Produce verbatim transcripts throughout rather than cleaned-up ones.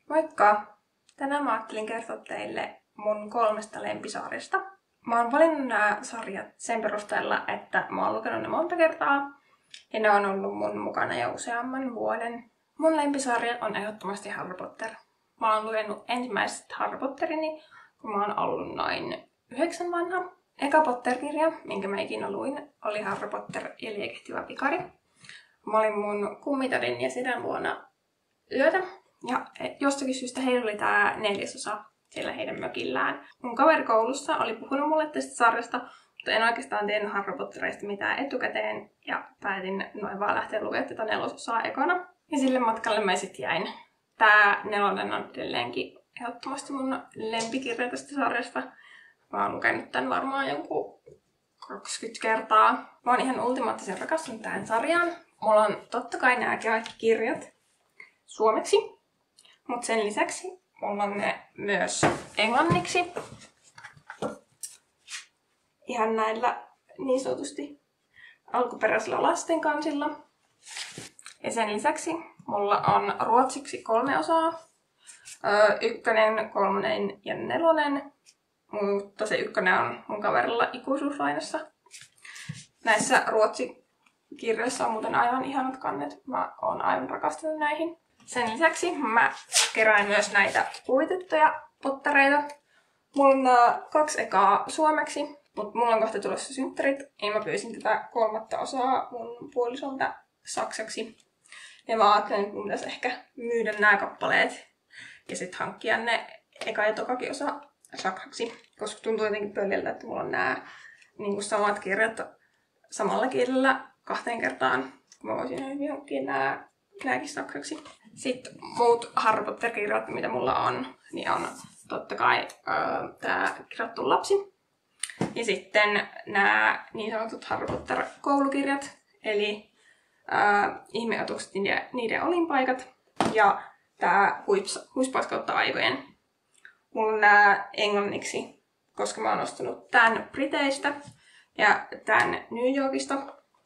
Moikka! Tänään mä ajattelin kertoa teille mun kolmesta lempisarjasta. Mä oon valinnut nämä sarjat sen perusteella, että mä oon lukenut ne monta kertaa ja ne on ollut mun mukana jo useamman vuoden. Mun lempisarja on ehdottomasti Harry Potter. Mä oon lukenut ensimmäiset Harry Potterini, kun mä oon ollut noin yhdeksän vanha. Eka Potter-kirja, minkä mä ikinä luin, oli Harry Potter ja liekehtivä pikari. Mä olin mun kummitädin ja sidän luona yötä. Ja jostakin syystä heillä oli tää neljäsosa siellä heidän mökillään. Mun kaveri koulussa oli puhunut mulle tästä sarjasta, mutta en oikeastaan tiennyt Harry Potterista mitään etukäteen. Ja päätin noin vaan lähteä lukemaan tätä nelososaa ekana. Ja sille matkalle mä sit jäin. Tää nelonen on edelleenkin ehdottomasti mun lempikirja tästä sarjasta. Mä oon lukenut tän varmaan jonkun kaksikymmentä kertaa. Mä oon ihan ultimaattisen rakastunut tähän sarjaan. Mulla on totta kai nämä kaikki kirjat suomeksi. Mutta sen lisäksi mulla on ne myös englanniksi. Ihan näillä niin sanotusti alkuperäisillä lasten kansilla. Ja sen lisäksi mulla on ruotsiksi kolme osaa. Öö, ykkönen, kolmonen ja nelonen. Mutta se ykkönen on mun kaverilla ikuisuuslainassa. Näissä ruotsikirjoissa on muuten aivan ihanat kannet. Mä oon aivan rakastunut näihin. Sen lisäksi mä kerään myös näitä kuvitettuja pottereita. Mulla on kaksi ekaa suomeksi, mutta mulla on kohta tulossa synttärit. Ja mä pyysin tätä kolmatta osaa mun puolisolta saksaksi. Ja mä ajattelin, että mun pitäisi ehkä myydä nämä kappaleet ja sitten hankkia ne eka ja tokakin osa saksaksi. Koska tuntuu jotenkin pöljältä, että mulla on nämä niin samat kirjat samalla kielellä kahteen kertaan. Mä voisin hyvin hankkia nämä Nääkin saksaksi. Sitten muut Harry Potter-kirjat, mitä mulla on, niin on totta kai äh, tää Kirjoitettu lapsi. Ja sitten nämä niin sanotut Harry Potter-koulukirjat, eli äh, Ihmeotukset ja niiden olinpaikat ja tää Huispaus kautta aikojen. Mulla on nää englanniksi, koska mä oon ostanut tän Briteistä ja tän New Yorkista.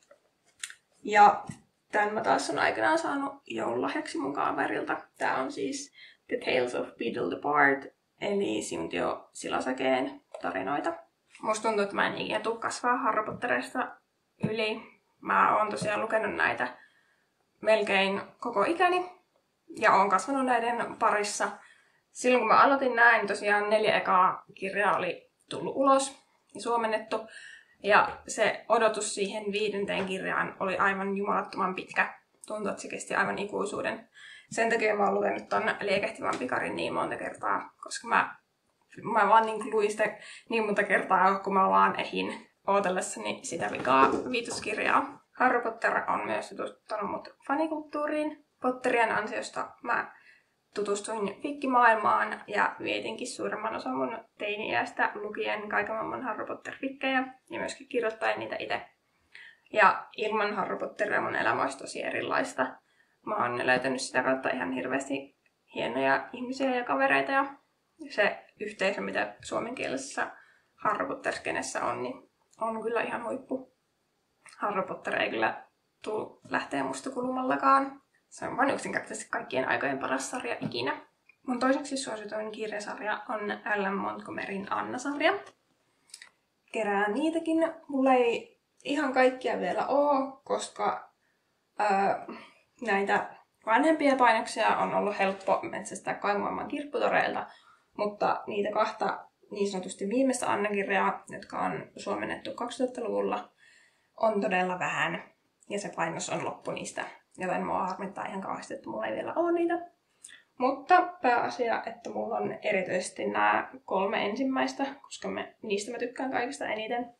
Ja tän mä taas on aikanaan saanut joululahjaksi mun kaverilta. Tää on siis The Tales of Beedle the Bard, eli Siuntio Silosakeen tarinoita. Musta tuntuu, että mä en ikinä tuu kasvaa Harry Potterista yli. Mä oon tosiaan lukenut näitä melkein koko ikäni ja oon kasvanut näiden parissa. Silloin kun mä aloitin näin, niin tosiaan neljä ekaa kirjaa oli tullut ulos ja suomennettu. Ja se odotus siihen viidenteen kirjaan oli aivan jumalattoman pitkä. Tuntuu, että se kesti aivan ikuisuuden. Sen takia mä oon lukenut ton Liekehtivän pikarin niin monta kertaa, koska mä, mä vaan niin luin sitä niin monta kertaa, kun mä vaan ehin ootellessani sitä vikaa viitoskirjaa. Harry Potter on myös tutustuttanut mut fanikulttuuriin. Potterien ansiosta mä tutustuin fikkimaailmaan ja vietinkin suuremman osan mun teini-iästä lukien kaiken maailman Harry Potter-fikkejä ja myöskin kirjoittaen niitä itse. Ja ilman Harry Potteria mun elämä olisi tosi erilaista. Mä oon löytänyt sitä kautta ihan hirveästi hienoja ihmisiä ja kavereita ja se yhteisö, mitä suomenkielisessä Harry Potter-skenessä on, niin on kyllä ihan huippu. Harry Potter ei kyllä tuu lähteä musta kulumallakaan. Se on vain yksinkertaisesti kaikkien aikojen paras sarja ikinä. Mun toiseksi suosituin kirjasarja on Ellen Montgomeryn Anna-sarja. Kerään niitäkin. Mulla ei ihan kaikkia vielä oo, koska ää, näitä vanhempia painoksia on ollut helppo metsästää kaiken maailman kirpputoreilta, mutta niitä kahta niin sanotusti viimeistä Anna-kirjaa, jotka on suomennettu kaksituhattaluvulla, on todella vähän. Ja se painos on loppu niistä. Joten mua harmittaa ihan kauheasti, että mulla ei vielä ole niitä. Mutta pääasia, että mulla on erityisesti nämä kolme ensimmäistä, koska me, niistä mä tykkään kaikista eniten.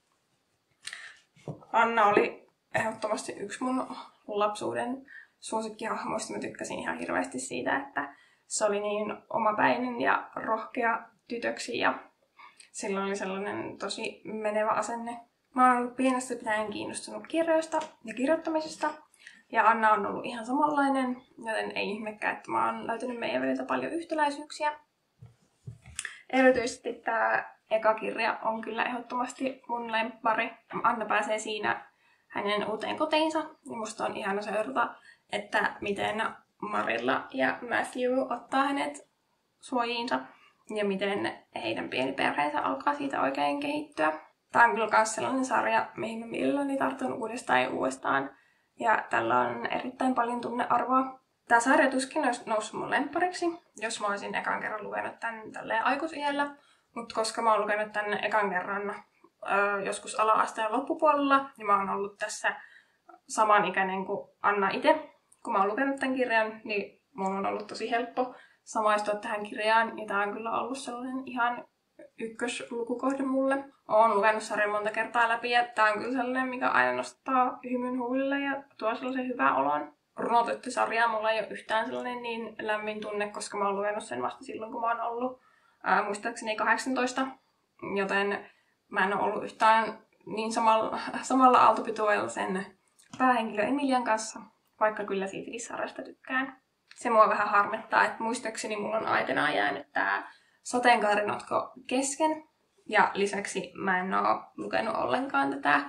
Anna oli ehdottomasti yksi mun lapsuuden suosikkihahmoista. Mä tykkäsin ihan hirveästi siitä, että se oli niin omapäinen ja rohkea tytöksi ja sillä oli sellainen tosi menevä asenne. Mä oon ollut pienestä pitäen kiinnostunut kirjoista ja kirjoittamisesta. Ja Anna on ollut ihan samanlainen, joten ei ihmekään, että mä oon löytänyt meidän väliltä paljon yhtäläisyyksiä. Erityisesti tää eka kirja on kyllä ehdottomasti mun lemppari. Anna pääsee siinä hänen uuteen kotiinsa. Ja musta on ihana seurata, että miten Marilla ja Matthew ottaa hänet suojiinsa ja miten heidän pieni perheensä alkaa siitä oikein kehittyä. Tämä on kyllä myös sellainen sarja, mihin mä mielelläni tartun uudestaan ja uudestaan. Ja tällä on erittäin paljon tunnearvoa. Tämä sarja tuskin olisi noussut mun lemppariksi, jos mä olisin ekan kerran lukenut tämän tälleen aikuisiällä. Mutta koska mä oon lukenut tämän ekan kerran ö, joskus ala-asteen loppupuolella, niin mä oon ollut tässä samanikäinen kuin Anna itse. Kun mä oon lukenut tämän kirjan, niin mulla on ollut tosi helppo samaistua tähän kirjaan. Ja tää on kyllä ollut sellainen ihan ykköslukukohde mulle. Oon lukenut sarjan monta kertaa läpi ja tää on kyllä sellainen, mikä aina nostaa hymyn huulille ja tuo sellaisen hyvän olon. Runotyttö-sarjaa mulla ei ole yhtään sellainen niin lämmin tunne, koska mä oon lukenut sen vasta silloin, kun mä oon ollut ää, muistaakseni kahdeksantoista. Joten mä en ole ollut yhtään niin samalla, samalla aaltopituudella sen päähenkilö Emilian kanssa, vaikka kyllä siitäkin sarjasta tykkään. Se mua vähän harmittaa, että muistaakseni mulla on aikanaan jäänyt tää Sateenkaarinotko kesken. Ja lisäksi mä en oo lukenut ollenkaan tätä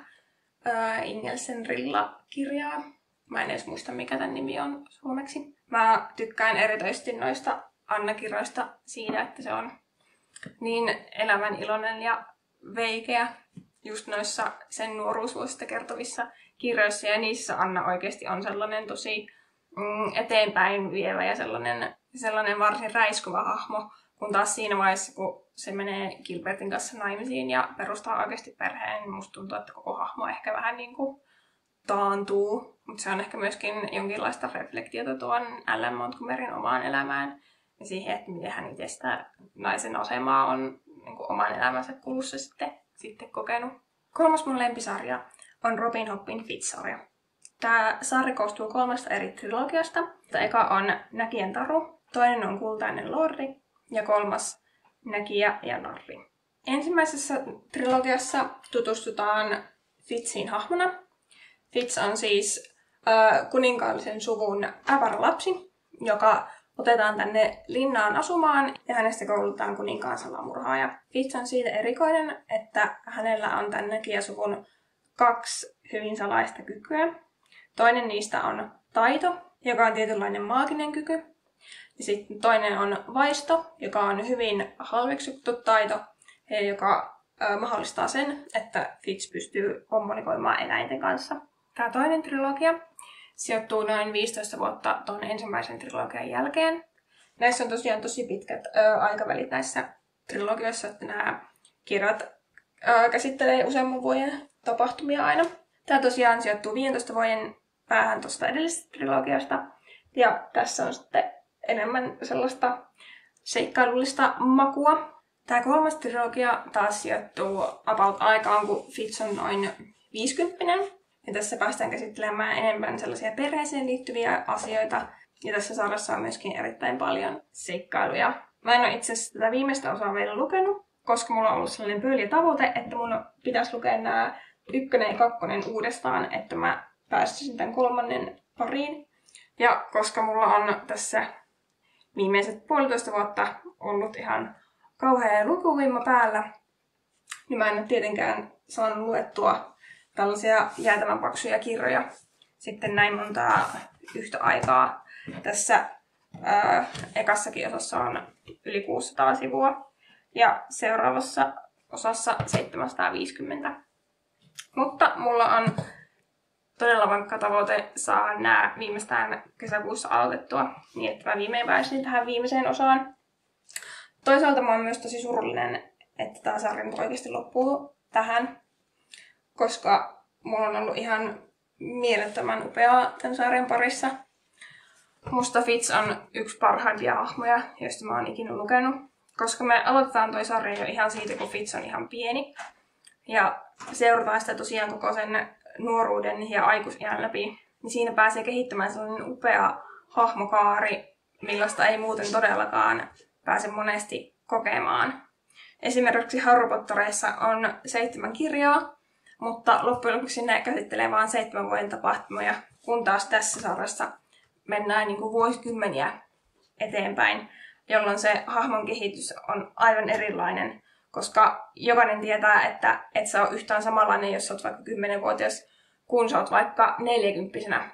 ää, Ingelsen Rilla-kirjaa. Mä en edes muista, mikä tämän nimi on suomeksi. Mä tykkään erityisesti noista Anna-kirjoista siitä, että se on niin elämän iloinen ja veikeä just noissa sen nuoruusvuosista kertovissa kirjoissa. Ja niissä Anna oikeasti on sellainen tosi mm, eteenpäin vievä ja sellainen, sellainen varsin räiskuva hahmo. Kun taas siinä vaiheessa, kun se menee Gilbertin kanssa naimisiin ja perustaa oikeasti perheen, niin musta tuntuu, että koko hahmo ehkä vähän niin kuin taantuu. Mutta se on ehkä myöskin jonkinlaista reflektiota tuon Ellen Montgomeryn omaan elämään ja siihen, että miten hän itse sitä naisen asemaa on niin kuin oman elämänsä kulussa sitten, sitten kokenut. Kolmas mun lempisarja on Robin Hoodin Fitz-sarja. Tämä sarja koostuu kolmesta eri trilogiasta. Tämä eka on Näkijän taru, toinen on Kultainen lordi ja kolmas Näkijä ja narri. Ensimmäisessä trilogiassa tutustutaan Fitzin hahmona. Fitz on siis äh, kuninkaallisen suvun ävärä lapsi, joka otetaan tänne linnaan asumaan ja hänestä koulutetaan kuninkaan salamurhaaja. Fitz on siitä erikoinen, että hänellä on tämän näkijäsuvun kaksi hyvin salaista kykyä. Toinen niistä on taito, joka on tietynlainen maaginen kyky. Ja sitten toinen on vaisto, joka on hyvin halveksittu taito, ja joka äh, mahdollistaa sen, että Fitz pystyy kommunikoimaan eläinten kanssa. Tämä toinen trilogia sijoittuu noin viisitoista vuotta tuon ensimmäisen trilogian jälkeen. Näissä on tosiaan tosi pitkät ö, aikavälit näissä trilogioissa, että nämä kirjat ö, käsittelee useamman vuoden tapahtumia aina. Tämä tosiaan sijoittuu viidentoista vuoden päähän tuosta edellisestä trilogiasta. Ja tässä on sitten enemmän sellaista seikkailullista makua. Tämä kolmas trilogia taas sijoittuu about aikaan, kun Fitz on noin viisikymppinen. Ja tässä päästään käsittelemään enemmän sellaisia perheeseen liittyviä asioita. Ja tässä sarjassa on myöskin erittäin paljon seikkailuja. Mä en ole itse asiassa tätä viimeistä osaa vielä lukenut, koska mulla on ollut sellainen pöljä tavoite, että mun pitäisi lukea nämä ykkönen ja kakkonen uudestaan, että mä pääsisin tämän kolmannen pariin. Ja koska mulla on tässä viimeiset puolitoista vuotta ollut ihan kauhea lukuvoima päällä, niin mä en ole tietenkään saanut luettua tällaisia jäätävän paksuja kirjoja sitten näin montaa yhtä aikaa. Tässä ää, ekassakin osassa on yli kuusisataa sivua ja seuraavassa osassa seitsemänsataaviisikymmentä. Mutta mulla on todella vankka tavoite saada nämä viimeistään kesäkuussa aloitettua, niin että mä viimein pääsin tähän viimeiseen osaan. Toisaalta mä oon myös tosi surullinen, että tää sarja nyt oikeasti loppuu tähän, koska mulla on ollut ihan mielettömän upeaa tämän sarjan parissa. Musta Fitz on yksi parhaimpia hahmoja, joista mä oon ikinä lukenut, koska me aloitetaan toi sarja jo ihan siitä, kun Fitz on ihan pieni. Ja seurataan sitä tosiaan koko sen nuoruuden ja aikuisiän läpi. Niin siinä pääsee kehittämään sellainen upea hahmokaari, millaista ei muuten todellakaan pääse monesti kokemaan. Esimerkiksi Harry Potterissa on seitsemän kirjaa, mutta loppujen lopuksi ne käsittelee vain seitsemän vuoden tapahtumia, kun taas tässä sarjassa mennään niin kuin vuosikymmeniä eteenpäin, jolloin se hahmon kehitys on aivan erilainen, koska jokainen tietää, että et sä ole yhtään samanlainen, jos sä oot vaikka kymmenvuotias, kun sä oot vaikka neljäkymppisenä.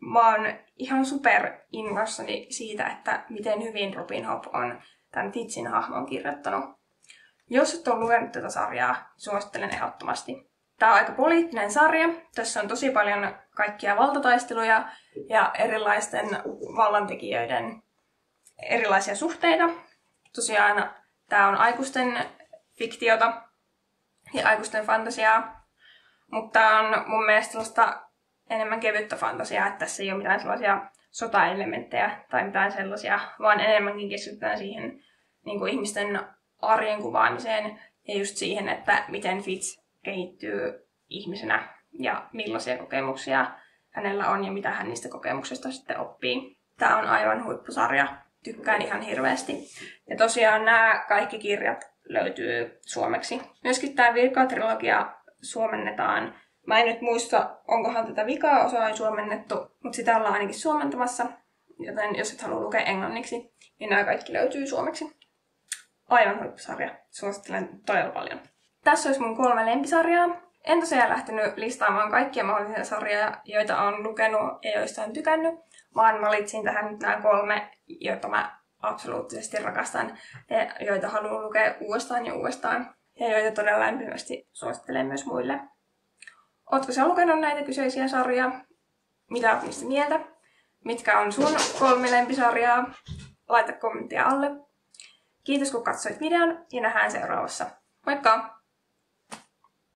mä oon ihan super innoissani siitä, että miten hyvin Robin Hobb on tämän Fitsin hahmon kirjoittanut. Jos et ole lukenut tätä sarjaa, suosittelen ehdottomasti. Tää on aika poliittinen sarja. Tässä on tosi paljon kaikkia valtataisteluja ja erilaisten vallantekijöiden erilaisia suhteita. Tosiaan tää on aikuisten fiktiota ja aikuisten fantasiaa, mutta tää on mun mielestä sellaista enemmän kevyttä fantasiaa, että tässä ei ole mitään sellaisia sotaelementtejä tai mitään sellaisia, vaan enemmänkin keskitytään siihen niin kuin ihmisten arjen kuvaamiseen ja just siihen, että miten Fitz kehittyy ihmisenä ja millaisia kokemuksia hänellä on ja mitä hän niistä kokemuksista sitten oppii. Tää on aivan huippusarja. Tykkään ihan hirveästi. Ja tosiaan nämä kaikki kirjat löytyy suomeksi. Myöskin tämä Virka-trilogia suomennetaan. Mä en nyt muista, onkohan tätä vikaa osaa suomennettu, mutta sitä ollaan ainakin suomentamassa. Joten jos et halua lukea englanniksi, niin nämä kaikki löytyy suomeksi. Aivan huippusarja. Suosittelen todella paljon. Tässä olisi mun kolme lempisarjaa. En tosiaan lähtenyt listaamaan kaikkia mahdollisia sarjoja, joita olen lukenut ja joista olen tykännyt, vaan valitsin tähän nyt nämä kolme, joita mä absoluuttisesti rakastan ja joita haluan lukea uudestaan ja uudestaan ja joita todella lämpimästi suosittelen myös muille. Ootko sä lukenut näitä kyseisiä sarjoja? Mitä oot niistä mieltä? Mitkä on sun kolme lempisarjaa? Laita kommenttia alle. Kiitos kun katsoit videon ja nähdään seuraavassa. Moikka!